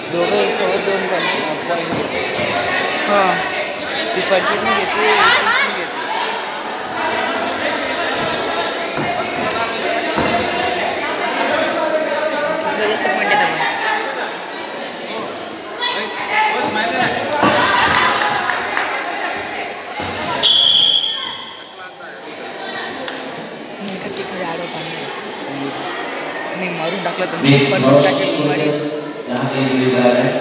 दोघं 102 पॉईंट घेते. हां ती पडचिटने घेते, इथिक्सने घेते. किसला जास्त पॉईंट येतात मग? मी मारून टाकलं तर मी पण टाकेल गाडी.